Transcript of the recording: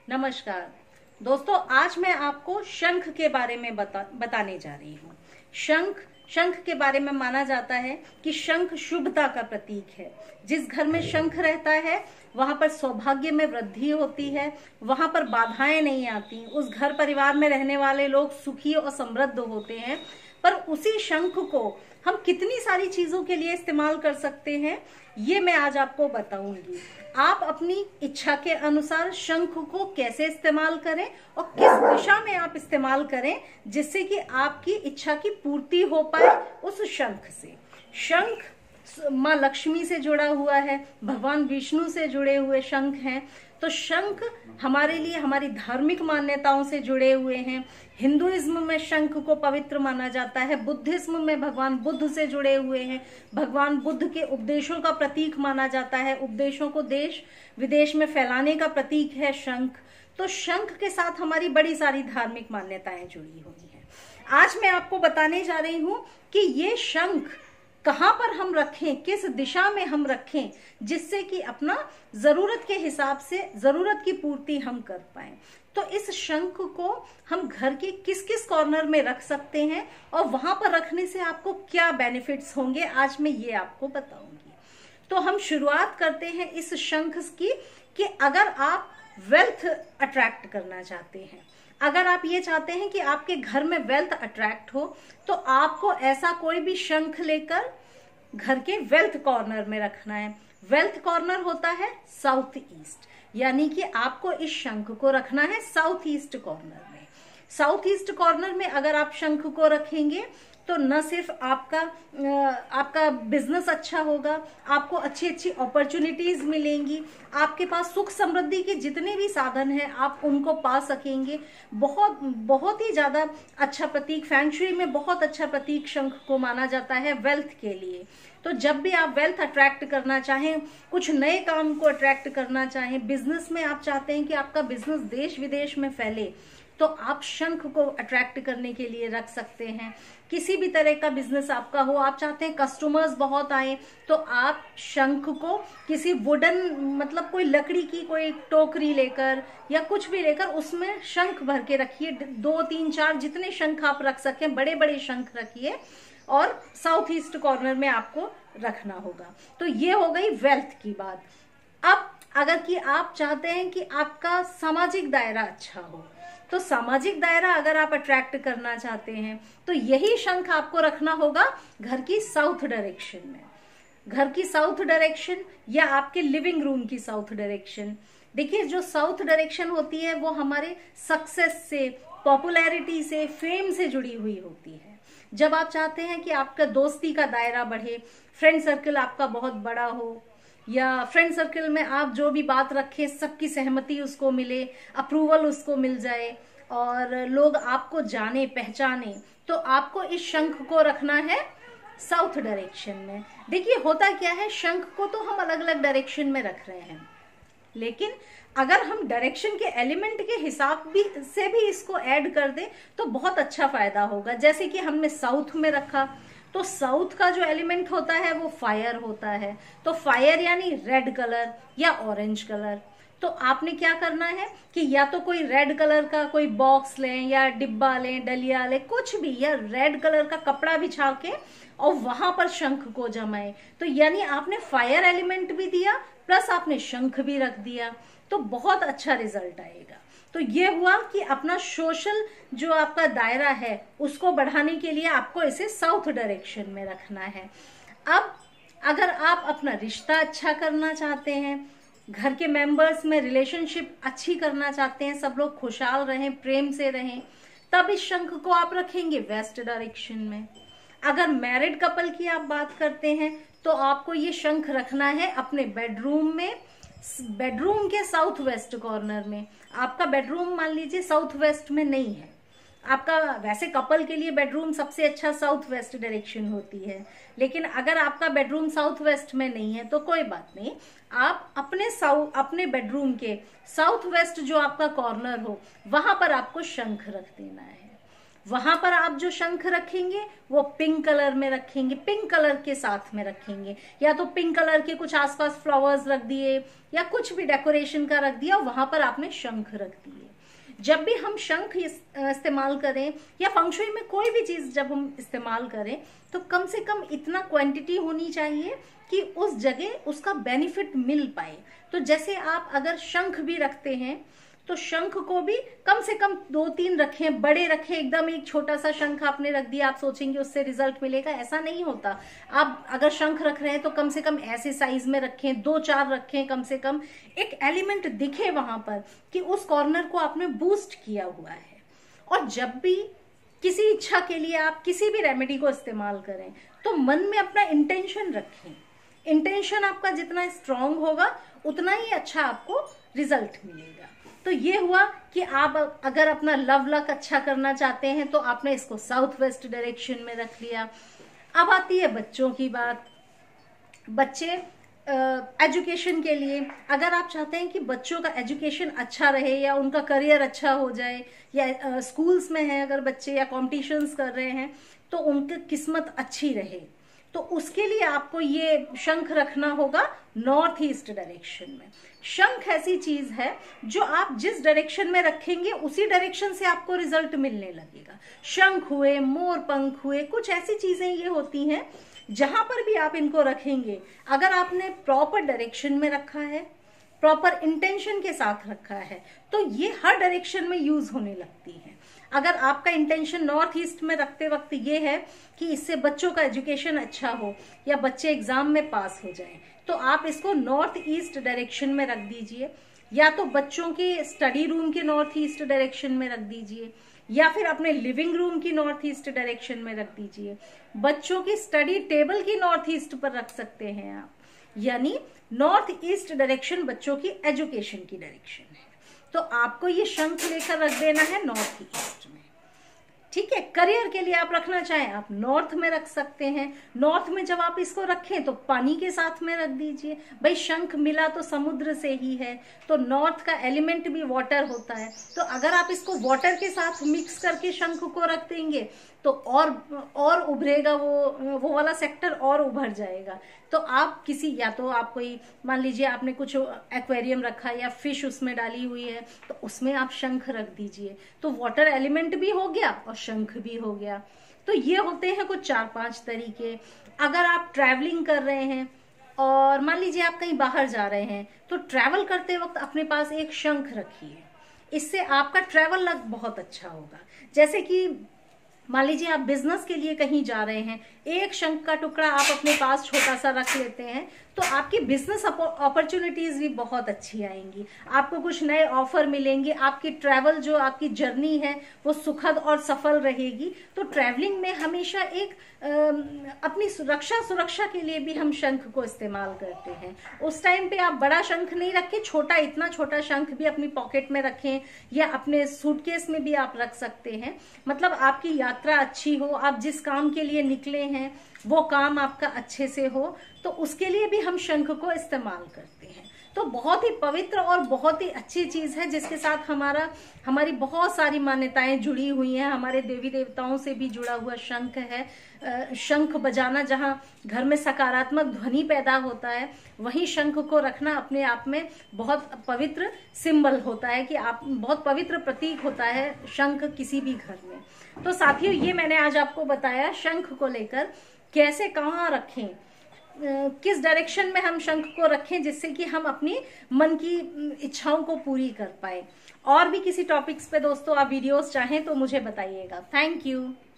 नमस्कार दोस्तों, आज मैं आपको शंख के बारे में बताने जा रही हूँ। शंख के बारे में माना जाता है कि शंख शुभता का प्रतीक है। जिस घर में शंख रहता है वहां पर सौभाग्य में वृद्धि होती है, वहां पर बाधाएं नहीं आती, उस घर परिवार में रहने वाले लोग सुखी और समृद्ध होते हैं। पर उसी शंख को हम कितनी सारी चीजों के लिए इस्तेमाल कर सकते हैं, ये मैं आज आपको बताऊंगी। आप अपनी इच्छा के अनुसार शंख को कैसे इस्तेमाल करें और किस दिशा में आप इस्तेमाल करें जिससे कि आपकी इच्छा की पूर्ति हो पाए उस शंख से। शंख माँ लक्ष्मी से जुड़ा हुआ है, भगवान विष्णु से जुड़े हुए शंख हैं। तो शंख हमारे लिए हमारी धार्मिक मान्यताओं से जुड़े हुए हैं। हिंदुइज्म में शंख को पवित्र माना जाता है, बुद्धिज्म में भगवान बुद्ध से जुड़े हुए हैं, भगवान बुद्ध के उपदेशों का प्रतीक माना जाता है, उपदेशों को देश विदेश में फैलाने का प्रतीक है शंख। तो शंख के साथ हमारी बड़ी सारी धार्मिक मान्यताएं जुड़ी हुई हैं। आज मैं आपको बताने जा रही हूं कि ये शंख कहाँ पर हम रखें, किस दिशा में हम रखें, जिससे कि अपना जरूरत के हिसाब से जरूरत की पूर्ति हम कर पाएं। तो इस शंख को हम घर के किस किस कॉर्नर में रख सकते हैं और वहां पर रखने से आपको क्या बेनिफिट्स होंगे, आज मैं ये आपको बताऊंगी। तो हम शुरुआत करते हैं इस शंख की कि अगर आप वेल्थ अट्रैक्ट करना चाहते हैं, अगर आप ये चाहते हैं कि आपके घर में वेल्थ अट्रैक्ट हो, तो आपको ऐसा कोई भी शंख लेकर घर के वेल्थ कॉर्नर में रखना है। वेल्थ कॉर्नर होता है साउथ ईस्ट, यानी कि आपको इस शंख को रखना है साउथ ईस्ट कॉर्नर में। साउथ ईस्ट कॉर्नर में अगर आप शंख को रखेंगे तो न सिर्फ आपका बिजनेस अच्छा होगा, आपको अच्छी अच्छी अपॉर्चुनिटीज मिलेंगी, आपके पास सुख समृद्धि के जितने भी साधन हैं आप उनको पा सकेंगे। बहुत बहुत ही ज्यादा अच्छा प्रतीक, फैंग शुई में बहुत अच्छा प्रतीक शंख को माना जाता है वेल्थ के लिए। तो जब भी आप वेल्थ अट्रैक्ट करना चाहें, कुछ नए काम को अट्रैक्ट करना चाहें, बिजनेस में आप चाहते हैं कि आपका बिजनेस देश विदेश में फैले, तो आप शंख को अट्रैक्ट करने के लिए रख सकते हैं। किसी भी तरह का बिजनेस आपका हो, आप चाहते हैं कस्टमर्स बहुत आए, तो आप शंख को किसी वुडन मतलब कोई लकड़ी की कोई टोकरी लेकर या कुछ भी लेकर उसमें शंख भर के रखिए। 2 3 4 जितने शंख आप रख सकें, बड़े बड़े शंख रखिए और साउथ ईस्ट कॉर्नर में आपको रखना होगा। तो ये हो गई वेल्थ की बात। अब अगर कि आप चाहते हैं कि आपका सामाजिक दायरा अच्छा हो, तो सामाजिक दायरा अगर आप अट्रैक्ट करना चाहते हैं तो यही शंख आपको रखना होगा घर की साउथ डायरेक्शन में। घर की साउथ डायरेक्शन या आपके लिविंग रूम की साउथ डायरेक्शन। देखिए, जो साउथ डायरेक्शन होती है वो हमारे सक्सेस से, पॉपुलैरिटी से, फेम से जुड़ी हुई होती है। जब आप चाहते हैं कि आपका दोस्ती का दायरा बढ़े, फ्रेंड सर्कल आपका बहुत बड़ा हो, या फ्रेंड सर्कल में आप जो भी बात रखें सबकी सहमति उसको मिले, अप्रूवल उसको मिल जाए और लोग आपको जाने पहचाने, तो आपको इस शंख को रखना है साउथ डायरेक्शन में। देखिए, होता क्या है, शंख को तो हम अलग अलग डायरेक्शन में रख रहे हैं, लेकिन अगर हम डायरेक्शन के एलिमेंट के हिसाब से भी इसको ऐड कर दें तो बहुत अच्छा फायदा होगा। जैसे कि हमने साउथ में रखा, तो साउथ का जो एलिमेंट होता है वो फायर होता है। तो फायर यानी रेड कलर या ऑरेंज कलर। तो आपने क्या करना है कि या तो कोई रेड कलर का कोई बॉक्स लें या डिब्बा लें, डलिया लें, कुछ भी, या रेड कलर का कपड़ा बिछा के और वहां पर शंख को जमाएं। तो यानी आपने फायर एलिमेंट भी दिया प्लस आपने शंख भी रख दिया, तो बहुत अच्छा रिजल्ट आएगा। तो ये हुआ कि अपना सोशल जो आपका दायरा है उसको बढ़ाने के लिए आपको इसे साउथ डायरेक्शन में रखना है। अब अगर आप अपना रिश्ता अच्छा करना चाहते हैं, घर के मेंबर्स में रिलेशनशिप अच्छी करना चाहते हैं, सब लोग खुशहाल रहें, प्रेम से रहें, तब इस शंख को आप रखेंगे वेस्ट डायरेक्शन में। अगर मैरिड कपल की आप बात करते हैं तो आपको ये शंख रखना है अपने बेडरूम में, बेडरूम के साउथ वेस्ट कॉर्नर में। आपका बेडरूम मान लीजिए साउथ वेस्ट में नहीं है, आपका वैसे कपल के लिए बेडरूम सबसे अच्छा साउथ वेस्ट डायरेक्शन होती है, लेकिन अगर आपका बेडरूम साउथ वेस्ट में नहीं है तो कोई बात नहीं, आप अपने बेडरूम के साउथ वेस्ट जो आपका कॉर्नर हो वहां पर आपको शंख रख देना है। वहां पर आप जो शंख रखेंगे वो पिंक कलर में रखेंगे, पिंक कलर के साथ में रखेंगे, या तो पिंक कलर के कुछ आसपास फ्लावर्स रख दिए या कुछ भी डेकोरेशन का रख दिया, वहां पर आपने शंख रख दिए। जब भी हम शंख इस्तेमाल करें या फंक्शुई में कोई भी चीज जब हम इस्तेमाल करें तो कम से कम इतना क्वांटिटी होनी चाहिए कि उस जगह उसका बेनिफिट मिल पाए। तो जैसे आप अगर शंख भी रखते हैं तो शंख को भी कम से कम 2-3 रखें, बड़े रखें। एकदम एक छोटा सा शंख आपने रख दिया, आप सोचेंगे उससे रिजल्ट मिलेगा, ऐसा नहीं होता। आप अगर शंख रख रहे हैं तो कम से कम ऐसे साइज में रखें, 2-4 रखें, कम से कम एक एलिमेंट दिखे वहां पर कि उस कॉर्नर को आपने बूस्ट किया हुआ है। और जब भी किसी इच्छा के लिए आप किसी भी रेमेडी को इस्तेमाल करें तो मन में अपना इंटेंशन रखें। इंटेंशन आपका जितना स्ट्रांग होगा उतना ही अच्छा आपको रिजल्ट मिलेगा। तो ये हुआ कि आप अगर अपना लव लक अच्छा करना चाहते हैं तो आपने इसको साउथ वेस्ट डायरेक्शन में रख लिया। अब आती है बच्चों की बात। बच्चे एजुकेशन के लिए अगर आप चाहते हैं कि बच्चों का एजुकेशन अच्छा रहे या उनका करियर अच्छा हो जाए, या स्कूल्स में है अगर बच्चे या कॉम्पिटिशन्स कर रहे हैं तो उनकी किस्मत अच्छी रहे, तो उसके लिए आपको ये शंख रखना होगा नॉर्थ ईस्ट डायरेक्शन में। शंख ऐसी चीज है जो आप जिस डायरेक्शन में रखेंगे उसी डायरेक्शन से आपको रिजल्ट मिलने लगेगा। शंख हुए, मोर पंख हुए, कुछ ऐसी चीजें ये होती हैं जहां पर भी आप इनको रखेंगे, अगर आपने प्रॉपर डायरेक्शन में रखा है, प्रॉपर इंटेंशन के साथ रखा है, तो ये हर डायरेक्शन में यूज होने लगती है। अगर आपका इंटेंशन नॉर्थ ईस्ट में रखते वक्त ये है कि इससे बच्चों का एजुकेशन अच्छा हो या बच्चे एग्जाम में पास हो जाएं, तो आप इसको नॉर्थ ईस्ट डायरेक्शन में रख दीजिए, या तो बच्चों के स्टडी रूम के नॉर्थ ईस्ट डायरेक्शन में रख दीजिए, या फिर अपने लिविंग रूम की नॉर्थ ईस्ट डायरेक्शन में रख दीजिए। बच्चों की स्टडी टेबल की नॉर्थ ईस्ट पर रख सकते हैं आप, यानी नॉर्थ ईस्ट डायरेक्शन बच्चों की एजुकेशन की डायरेक्शन है। तो आपको ये शंख लेकर रख देना है नॉर्थ ईस्ट में, ठीक है। करियर के लिए आप रखना चाहें आप नॉर्थ में रख सकते हैं। नॉर्थ में जब आप इसको रखें तो पानी के साथ में रख दीजिए, भाई शंख मिला तो समुद्र से ही है, तो नॉर्थ का एलिमेंट भी वाटर होता है, तो अगर आप इसको वाटर के साथ मिक्स करके शंख को रख देंगे तो और उभरेगा, वो वाला सेक्टर और उभर जाएगा। तो आप किसी, या तो आप कोई मान लीजिए आपने कुछ एक्वेरियम रखा या फिश उसमें डाली हुई है तो उसमें आप शंख रख दीजिए, तो वाटर एलिमेंट भी हो गया और शंख भी हो गया। तो ये होते हैं कुछ 4-5 तरीके। अगर आप ट्रैवलिंग कर रहे हैं और मान लीजिए आप कहीं बाहर जा रहे हैं तो ट्रैवल करते वक्त अपने पास एक शंख रखिए, इससे आपका ट्रैवल लग बहुत अच्छा होगा। जैसे कि मान लीजिए आप बिजनेस के लिए कहीं जा रहे हैं, एक शंख का टुकड़ा आप अपने पास छोटा सा रख लेते हैं तो आपकी बिजनेस अपॉर्चुनिटीज भी बहुत अच्छी आएंगी, आपको कुछ नए ऑफर मिलेंगे, आपकी ट्रैवल जो आपकी जर्नी है वो सुखद और सफल रहेगी। तो ट्रैवलिंग में हमेशा एक अपनी सुरक्षा के लिए भी हम शंख को इस्तेमाल करते हैं। उस टाइम पे आप बड़ा शंख नहीं रखें, छोटा, इतना छोटा शंख भी अपनी पॉकेट में रखें या अपने सूटकेस में भी आप रख सकते हैं। मतलब आपकी यात्रा अच्छी हो, आप जिस काम के लिए निकले हैं वो काम आपका अच्छे से हो, तो उसके लिए भी हम शंख को इस्तेमाल करते हैं। तो बहुत ही पवित्र और बहुत ही अच्छी चीज है जिसके साथ हमारी बहुत सारी मान्यताएं जुड़ी हुई हैं। हमारे देवी देवताओं से भी जुड़ा हुआ शंख है। शंख बजाना जहां घर में सकारात्मक ध्वनि पैदा होता है, वहीं शंख को रखना अपने आप में बहुत पवित्र सिंबल होता है कि आप बहुत पवित्र प्रतीक होता है शंख किसी भी घर में। तो साथियों, ये मैंने आज आपको बताया शंख को लेकर कैसे, कहाँ रखें, किस डायरेक्शन में हम शंख को रखें जिससे कि हम अपनी मन की इच्छाओं को पूरी कर पाए। और भी किसी टॉपिक्स पे दोस्तों आप वीडियोस चाहें तो मुझे बताइएगा। Thank you.